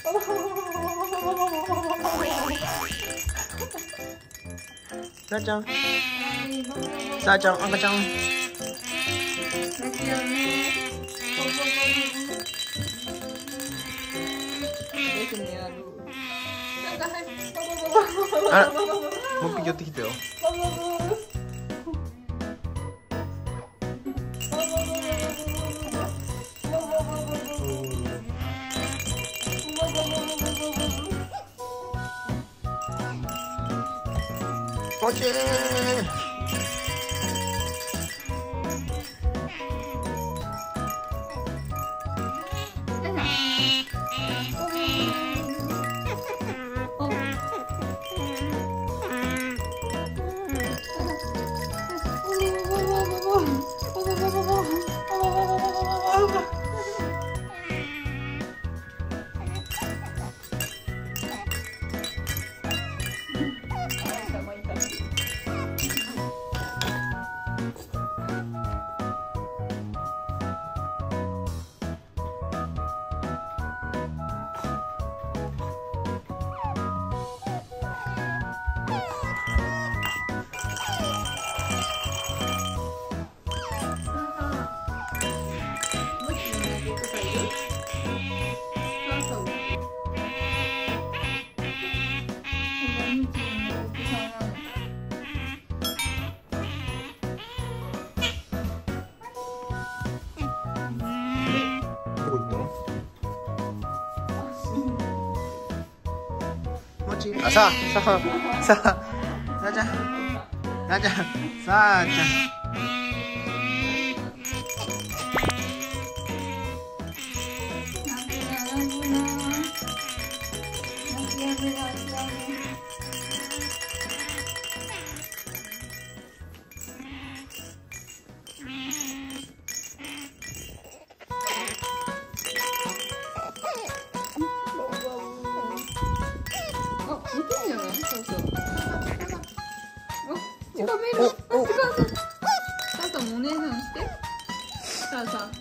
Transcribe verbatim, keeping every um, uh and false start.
さあちゃん、さあちゃん、赤ちゃん。あら、もう一匹寄ってきたよ。もちー。あ、さあ、さあ、さあ、さあちゃん、さあちゃん、さあちゃん。 近める。さあさんもお姉さんして。さあさん。